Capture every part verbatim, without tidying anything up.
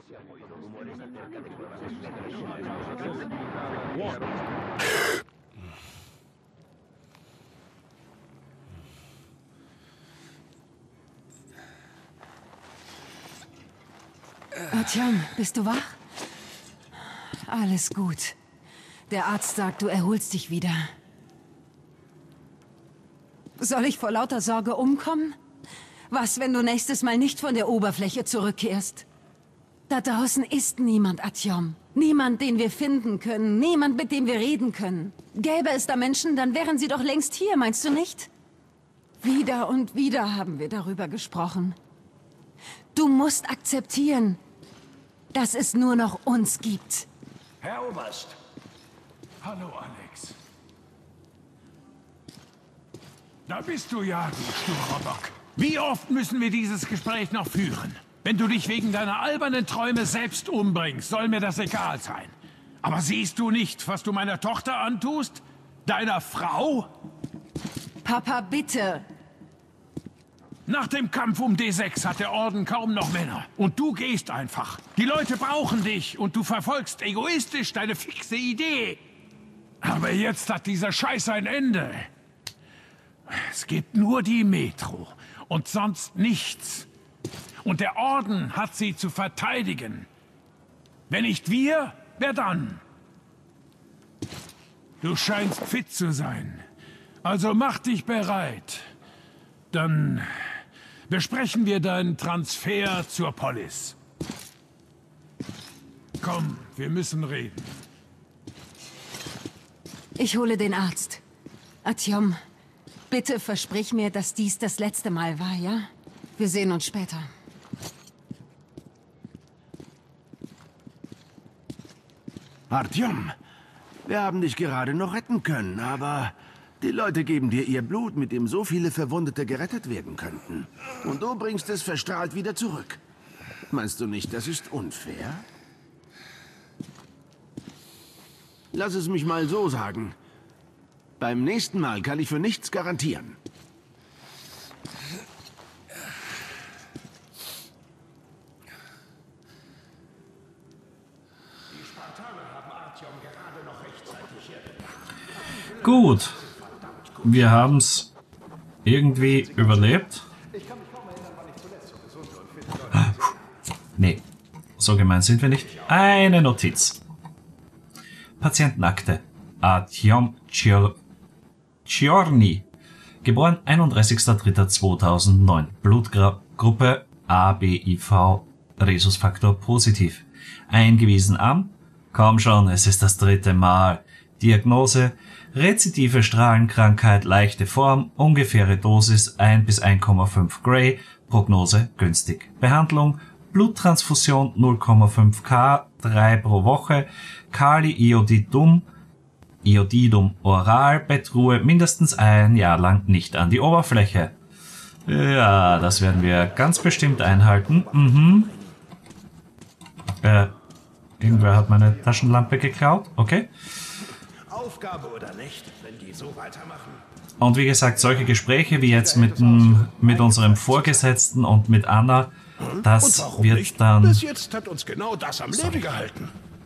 Artyom, bist du wach? Alles gut. Der Arzt sagt, du erholst dich wieder. Soll ich vor lauter Sorge umkommen? Was, wenn du nächstes Mal nicht von der Oberfläche zurückkehrst? Da draußen ist niemand, Artyom. Niemand, den wir finden können. Niemand, mit dem wir reden können. Gäbe es da Menschen, dann wären sie doch längst hier, meinst du nicht? Wieder und wieder haben wir darüber gesprochen. Du musst akzeptieren, dass es nur noch uns gibt. Herr Oberst. Hallo, Alex. Da bist du ja, du sturer Bock. Wie oft müssen wir dieses Gespräch noch führen? Wenn du dich wegen deiner albernen Träume selbst umbringst, soll mir das egal sein. Aber siehst du nicht, was du meiner Tochter antust? Deiner Frau? Papa, bitte. Nach dem Kampf um D sechs hat der Orden kaum noch Männer. Und du gehst einfach. Die Leute brauchen dich und du verfolgst egoistisch deine fixe Idee. Aber jetzt hat dieser Scheiß ein Ende. Es gibt nur die Metro und sonst nichts. Und der Orden hat sie zu verteidigen. Wenn nicht wir, wer dann? Du scheinst fit zu sein. Also mach dich bereit. Dann besprechen wir deinen Transfer zur Polis. Komm, wir müssen reden. Ich hole den Arzt. Artyom, bitte versprich mir, dass dies das letzte Mal war, ja? Wir sehen uns später. Artyom, wir haben dich gerade noch retten können, aber die Leute geben dir ihr Blut, mit dem so viele Verwundete gerettet werden könnten. Und du bringst es verstrahlt wieder zurück. Meinst du nicht, das ist unfair? Lass es mich mal so sagen. Beim nächsten Mal kann ich für nichts garantieren. Gut. Wir haben es irgendwie überlebt. Nee, so gemein sind wir nicht. Eine Notiz. Patientenakte. Artyom Tschorny. Geboren einunddreißigster dritter zweitausendneun. Blutgruppe A B I V. Rhesusfaktor positiv. Eingewiesen am... Komm schon, es ist das dritte Mal. Diagnose: rezidive Strahlenkrankheit, leichte Form, ungefähre Dosis ein bis eins Komma fünf Gray, Prognose günstig. Behandlung: Bluttransfusion null Komma fünf K, drei pro Woche, Kaliiodidum, Iodidum oral, Bettruhe mindestens ein Jahr lang nicht an die Oberfläche. Ja, das werden wir ganz bestimmt einhalten. Mhm. Äh, irgendwer hat meine Taschenlampe geklaut, okay. Aufgabe oder nicht, wenn die so weitermachen. Und wie gesagt, solche Gespräche wie jetzt mit, dem, mit unserem Vorgesetzten und mit Anna, das wird nicht? Dann... Bis jetzt hat uns genau das am Leben gehalten.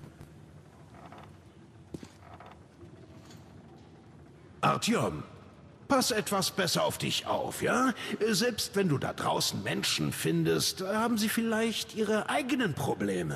Artyom, pass etwas besser auf dich auf, ja? Selbst wenn du da draußen Menschen findest, haben sie vielleicht ihre eigenen Probleme.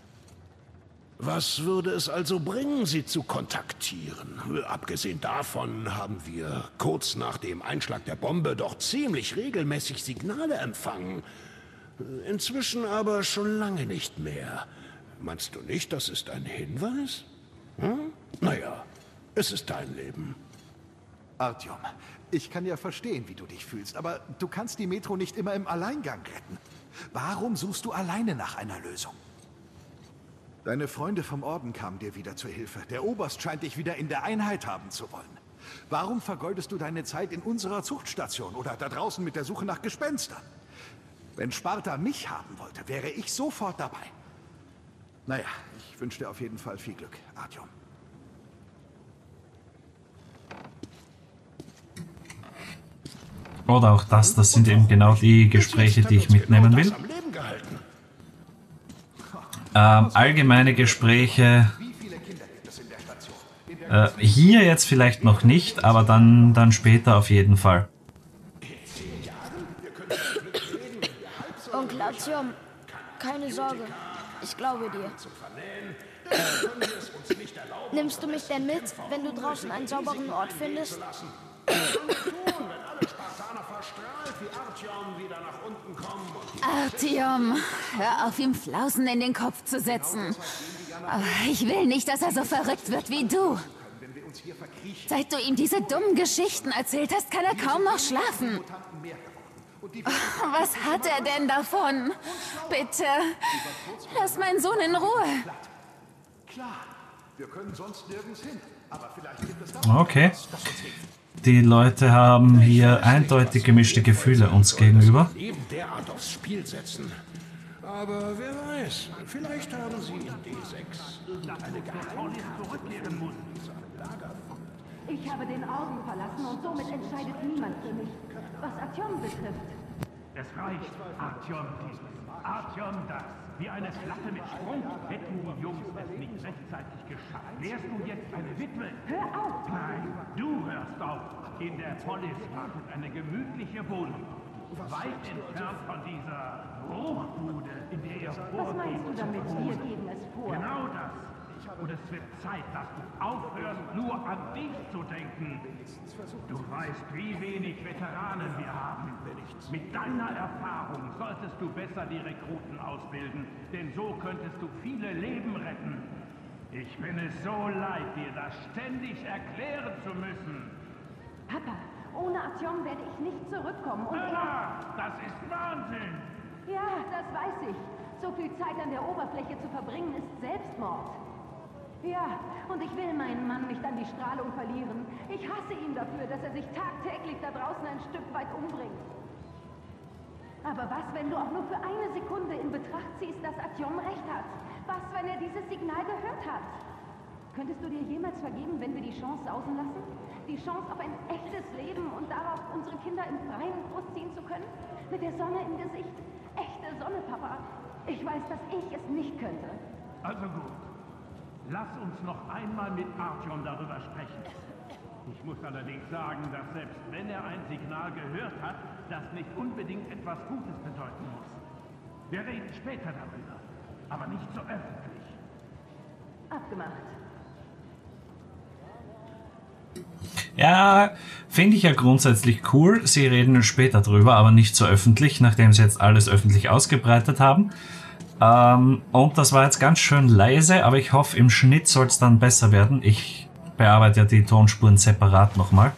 Was würde es also bringen, sie zu kontaktieren? Abgesehen davon haben wir kurz nach dem Einschlag der Bombe doch ziemlich regelmäßig Signale empfangen. Inzwischen aber schon lange nicht mehr. Meinst du nicht, das ist ein Hinweis? Hm? Naja, es ist dein Leben. Artyom, ich kann ja verstehen, wie du dich fühlst, aber du kannst die Metro nicht immer im Alleingang retten. Warum suchst du alleine nach einer Lösung? Deine Freunde vom Orden kamen dir wieder zur Hilfe. Der Oberst scheint dich wieder in der Einheit haben zu wollen. Warum vergeudest du deine Zeit in unserer Zuchtstation oder da draußen mit der Suche nach Gespenstern? Wenn Sparta mich haben wollte, wäre ich sofort dabei. Naja, ich wünsche dir auf jeden Fall viel Glück, Artyom. Oder auch das, das sind eben genau die Gespräche, die ich mitnehmen will. Ähm, allgemeine Gespräche. Äh, hier jetzt vielleicht noch nicht, aber dann, dann später auf jeden Fall. Onkel Artyom, keine Sorge. Ich glaube dir. Nimmst du mich denn mit, wenn du draußen einen sauberen Ort findest? Artyom, hör auf, ihm Flausen in den Kopf zu setzen. Aber ich will nicht, dass er so verrückt wird wie du. Seit du ihm diese dummen Geschichten erzählt hast, kann er kaum noch schlafen. Was hat er denn davon? Bitte, lass meinen Sohn in Ruhe. Klar, wir können sonst nirgends hin. Aber vielleicht gibt es da Okay. Die Leute haben hier eindeutig gemischte Gefühle uns gegenüber. Leben derart aufs Spiel setzen. Aber wer weiß, vielleicht haben sie in D sechs irgendeine Geheimnis zurückkehren muss. Ich habe den Orden verlassen und somit entscheidet niemand für mich, was Artyom betrifft. Es reicht, Artyom dieses, Artyom das. Wie eine Flatte mit Sprung hätten die Jungs es nicht rechtzeitig geschafft. Wärst du jetzt eine Witwe? Hör auf! Nein, du hörst auf. In der Polis wartet eine gemütliche Wohnung. Weit entfernt von dieser Bruchbude, in der ihr vorgeht. Was meinst du damit? Wir geben es vor. Genau das. Und es wird Zeit, dass du aufhörst, nur an dich zu denken. Du weißt, wie wenig Veteranen wir haben. Mit deiner Erfahrung solltest du besser die Rekruten ausbilden, denn so könntest du viele Leben retten. Ich bin es so leid, dir das ständig erklären zu müssen. Papa, ohne Artyom werde ich nicht zurückkommen. Und Mama, das ist Wahnsinn. ja, das weiß ich. So viel Zeit an der Oberfläche zu verbringen, ist Selbstmord. Ja, und ich will meinen Mann nicht an die Strahlung verlieren. Ich hasse ihn dafür, dass er sich tagtäglich da draußen ein Stück weit umbringt. Aber was, wenn du auch nur für eine Sekunde in Betracht ziehst, dass Artyom recht hat? Was, wenn er dieses Signal gehört hat? Könntest du dir jemals vergeben, wenn wir die Chance sausen lassen? Die Chance auf ein echtes Leben und darauf, unsere Kinder im Freien großziehen zu können? Mit der Sonne im Gesicht? Echte Sonne, Papa. Ich weiß, dass ich es nicht könnte. Also gut. Lass uns noch einmal mit Artyom darüber sprechen. Ich muss allerdings sagen, dass selbst wenn er ein Signal gehört hat, das nicht unbedingt etwas Gutes bedeuten muss. Wir reden später darüber, aber nicht so öffentlich. Abgemacht. Ja, finde ich ja grundsätzlich cool. Sie reden später drüber, aber nicht so öffentlich, nachdem sie jetzt alles öffentlich ausgebreitet haben. Ähm, und das war jetzt ganz schön leise, aber ich hoffe, im Schnitt soll es dann besser werden. Ich bearbeite ja die Tonspuren separat nochmal.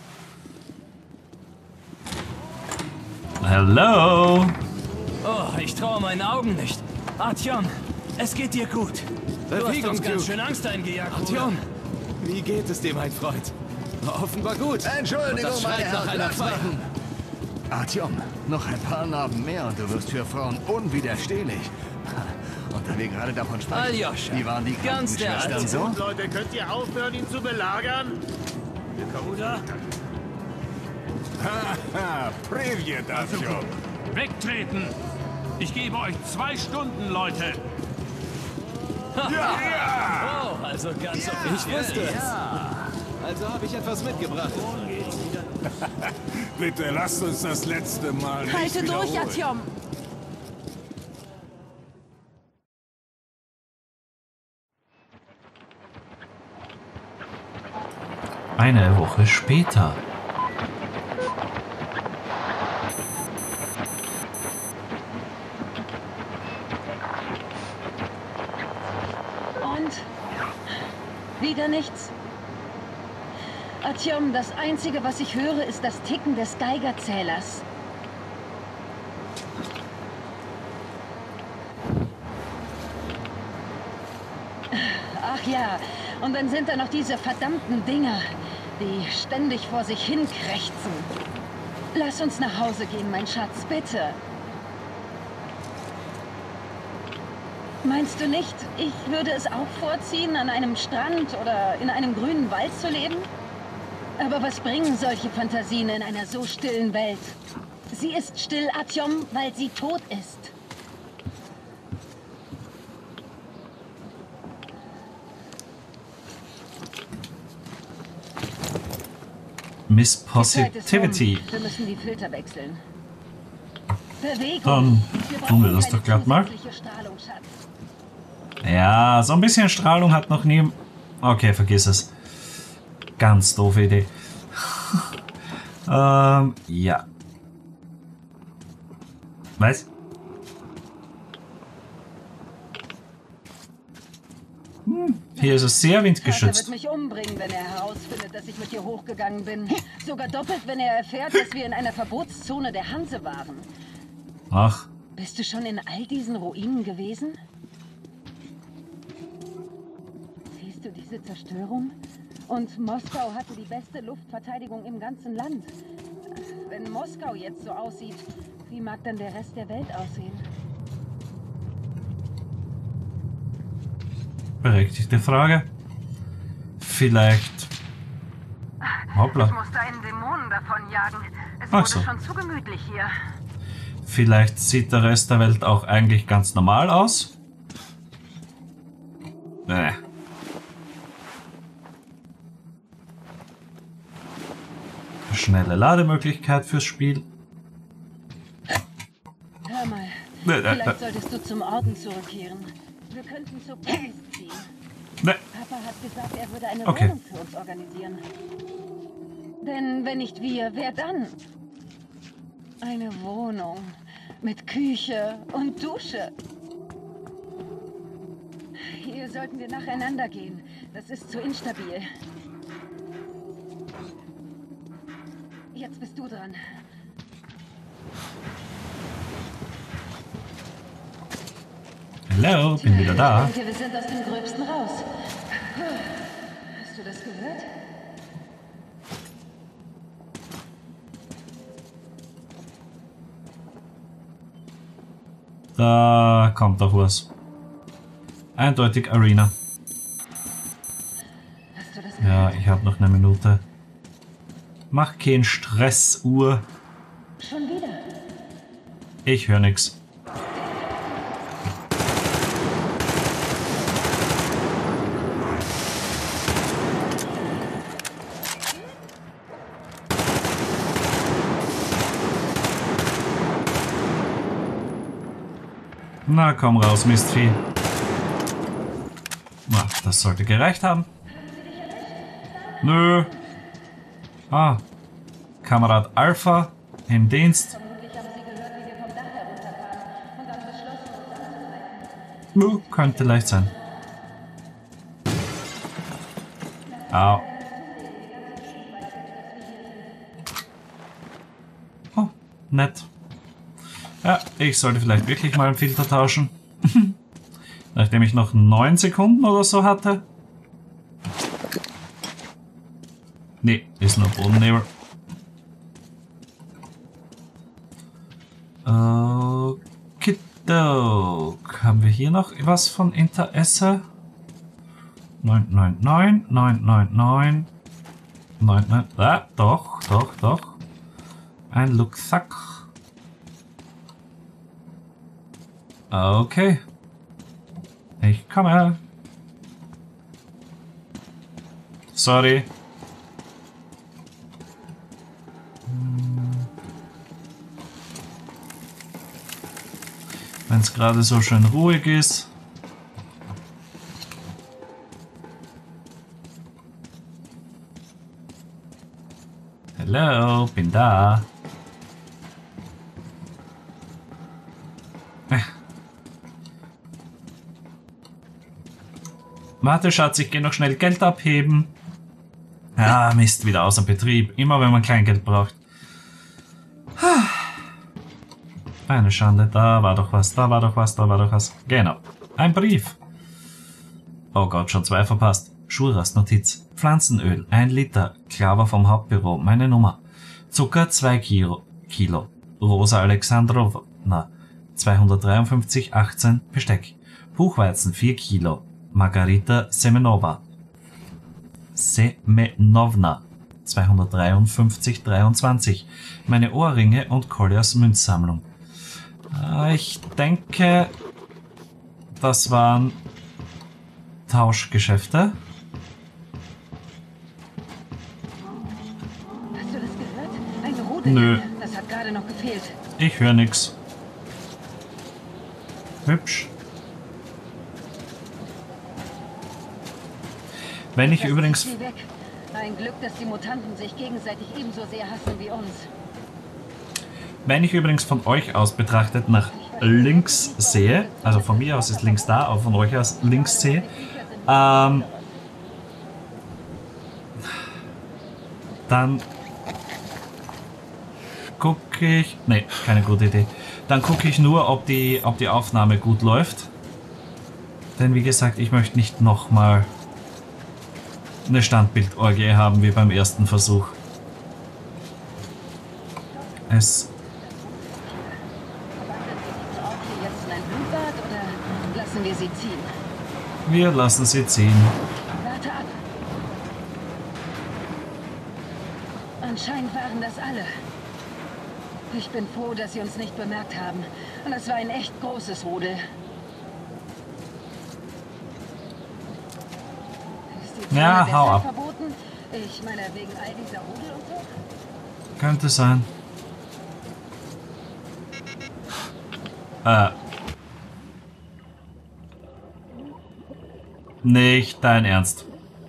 Hallo! Oh, ich traue meinen Augen nicht. Artyom, es geht dir gut. Du hast uns ganz schön Angst eingejagt. Artyom, wie geht es dir, mein Freund? Offenbar gut. Entschuldigung, das schreit meine nach Herren, einer lass Feier. machen. Artyom, noch ein paar Narben mehr und du wirst für Frauen unwiderstehlich. Und da wir gerade davon sprechen, Aljoscha, wie waren die ganz der Krankenschwestern Alte. so? Leute, könnt ihr aufhören, ihn zu belagern? Bruder? Haha, Privet, Artyom. Wegtreten! Ich gebe euch zwei Stunden, Leute! Oh, also ganz offiziell. Ich wusste es. Also habe ich etwas mitgebracht. Bitte lasst uns das letzte Mal nicht Halte durch, wiederholen. Artyom! Eine Woche später. Und? Wieder nichts? Artyom, das Einzige, was ich höre, ist das Ticken des Geigerzählers. Ach ja, und dann sind da noch diese verdammten Dinger, die ständig vor sich hin krächzen. Lass uns nach Hause gehen, mein Schatz, bitte. Meinst du nicht, ich würde es auch vorziehen, an einem Strand oder in einem grünen Wald zu leben? Aber was bringen solche Fantasien in einer so stillen Welt? Sie ist still, Artyom, weil sie tot ist. Miss Die Zeit ist rum. Positivity. Wir müssen die Filter wechseln. Bewegung. Dann Wir tun wir brauchen das keine doch glatt mal. zusätzliche Strahlung, Schatz. Ja, so ein bisschen Strahlung hat noch nie... Okay, vergiss es. Ganz doofe Idee. ähm, ja. Was? Hm, hier ist es sehr Er windgeschützt. wird mich umbringen, wenn er herausfindet, dass ich mit dir hochgegangen bin. Sogar doppelt, wenn er erfährt, dass wir in einer Verbotszone der Hanse waren. Ach, Bist du schon in all diesen Ruinen gewesen? Siehst du diese Zerstörung? Und Moskau hatte die beste Luftverteidigung im ganzen Land. Wenn Moskau jetzt so aussieht, wie mag dann der Rest der Welt aussehen? berechtigte Frage. Vielleicht... Hoppla. Ich musste einen Dämonen davonjagen. Es Ach wurde so. schon zu gemütlich hier. Vielleicht sieht der Rest der Welt auch eigentlich ganz normal aus. Nee. Schnelle Lademöglichkeit fürs Spiel. Hör mal, Nee, äh, vielleicht äh, solltest du zum Orden zurückkehren. Wir könnten zur Paris ziehen. nee. Papa hat gesagt, er würde eine Okay. Wohnung für uns organisieren. Denn wenn nicht wir, wer dann? Eine Wohnung mit Küche und Dusche. Hier sollten wir nacheinander gehen. Das ist zu instabil. Jetzt bist du dran. Hallo, bin wieder da. Ich denke, wir sind aus dem Gröbsten raus. Hast du das gehört? Da kommt doch was. Eindeutig Arena. Hast du das Ja, gehört? ich habe noch eine Minute. Mach keinen Stress, Uhr. Schon wieder. Ich höre nix. Na komm raus, Mistvieh. Na, das sollte gereicht haben. Nö. Ah. Kamerad Alpha im Dienst. Nö, könnte leicht sein. Au. Oh, nett. Ja, ich sollte vielleicht wirklich mal einen Filter tauschen. Nachdem ich noch neun Sekunden oder so hatte. Nee, ist nur Bodennebel. Okidok. Haben wir hier noch was von Interesse? neun neun neun, neun neun neun, neun neun. Ah, doch, doch, doch. Ein Rucksack. Okay. Ich komme. Sorry. Wenn es gerade so schön ruhig ist. Hallo, bin da. Warte, Schatz, ich gehe noch schnell Geld abheben. Ah, Mist, wieder außer Betrieb. Immer wenn man Kleingeld braucht. Eine Schande, da war doch was, da war doch was, da war doch was. Genau, ein Brief. Oh Gott, schon zwei verpasst. Schuras Notiz. Pflanzenöl, ein Liter. Klaver vom Hauptbüro, meine Nummer. Zucker, zwei Kilo. Kilo. Rosa Alexandrowna, zweihundertdreiundfünfzig achtzehn, Besteck. Buchweizen, vier Kilo. Margarita Semenova. Semenovna. zweihundertdreiundfünfzig dreiundzwanzig. Meine Ohrringe und Colliers Münzsammlung. Äh, ich denke, das waren Tauschgeschäfte. Was Nö. Das hat gerade noch gefehlt. Ich höre nix. Hübsch. Wenn ich Das übrigens... zieht sie weg. Ein Glück, dass die Mutanten sich gegenseitig ebenso sehr hassen wie uns. Wenn ich übrigens von euch aus betrachtet nach links sehe, also von mir aus ist links da, aber von euch aus links sehe, ähm, dann gucke ich, nee, keine gute Idee, dann gucke ich nur, ob die, ob die Aufnahme gut läuft, denn wie gesagt, ich möchte nicht nochmal eine Standbildorgie haben wie beim ersten Versuch. Es Lassen wir sie ziehen. Wir lassen sie ziehen. Warte ab. Anscheinend waren das alle. Ich bin froh, dass sie uns nicht bemerkt haben. Und das war ein echt großes Rudel. Ist die Ja, Zone hau deshalb ab. verboten? Ich meine, wegen all dieser Rudel und so? Könnte sein. Äh. Nicht dein Ernst.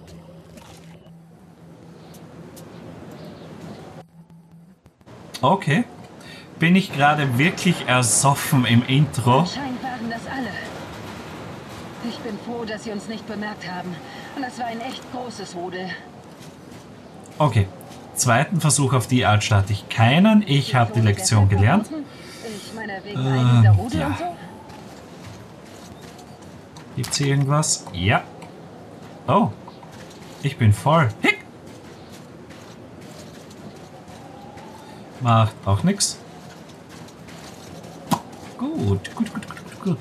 Okay. Bin ich gerade wirklich ersoffen im Intro? Anscheinend waren das alle. Ich bin froh, dass sie uns nicht bemerkt haben. Und das war ein echt großes Rudel. Okay. Zweiten Versuch auf die Art starte ich keinen. Ich habe die Lektion gelernt. Ich meine, wegen all dieser Rudel ja. und so? Gibt's hier irgendwas? Ja. Oh. Ich bin voll. Hick. Macht auch nichts. Gut, gut, gut, gut, gut.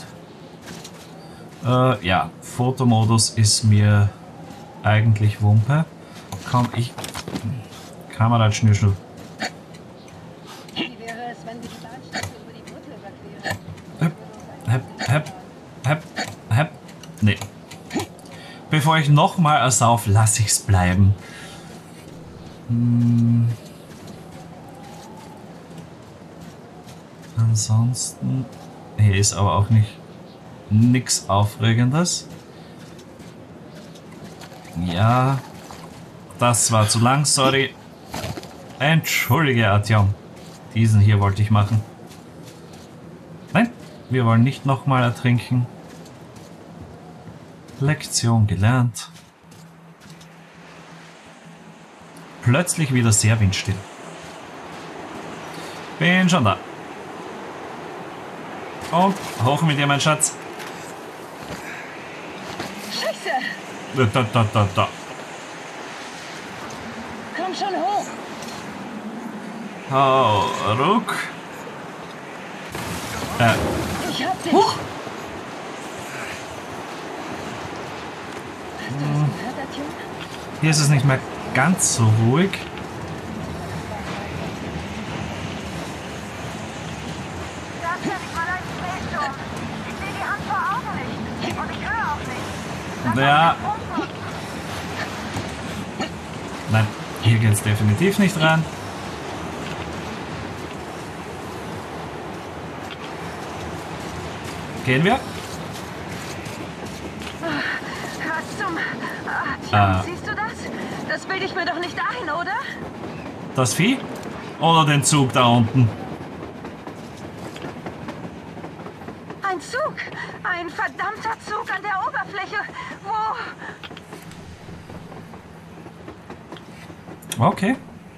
Äh, ja, Fotomodus ist mir eigentlich Wumpe. Komm, ich... Kamera Schnürschnupp. Wie wäre es, wenn wir die Bahnstrecke über die Brücke überqueren? Hepp, hepp, hepp, hepp, hepp. Nee. Bevor ich nochmal ersauf, lasse ich's bleiben. Hm. Ansonsten... Hier ist aber auch nicht nichts Aufregendes. Ja. Das war zu lang, sorry. Entschuldige, Artyom. Diesen hier wollte ich machen. Nein, wir wollen nicht nochmal ertrinken. Lektion gelernt. Plötzlich wieder sehr windstill. Bin schon da. Und hoch mit dir, mein Schatz. Scheiße! Da, da, da, da. Komm schon hoch! Oh, ruck. Äh, Ich hab dich! huch. Hast du das gehört, Artyom? Hier ist es nicht mehr ganz so ruhig. Das ist nicht mal ein Drehsturm. Ich sehe die Hand vor Augen nicht. Und ich höre auch nicht. Ja. Nein, hier geht's definitiv nicht rein. Gehen wir? Was zum... Artyom, Äh. siehst du das? Das bilde ich mir doch nicht ein, oder? Das Vieh? Oder den Zug da unten? Ein Zug! Ein verdammter Zug an der Oberfläche! Wo... Okay.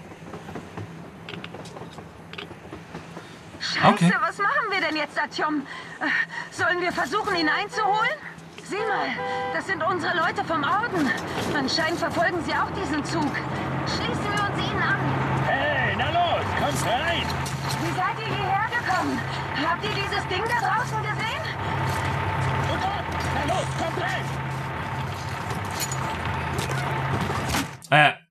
Scheiße, Okay. was machen wir denn jetzt, Artyom? Äh, Sollen wir versuchen, ihn einzuholen? Sieh mal, das sind unsere Leute vom Orden. Anscheinend verfolgen sie auch diesen Zug. Schließen wir uns ihnen an. Hey, na los, kommt rein! Wie seid ihr hierher gekommen? Habt ihr dieses Ding da draußen gesehen? Oh Gott, na los, kommt rein! Äh,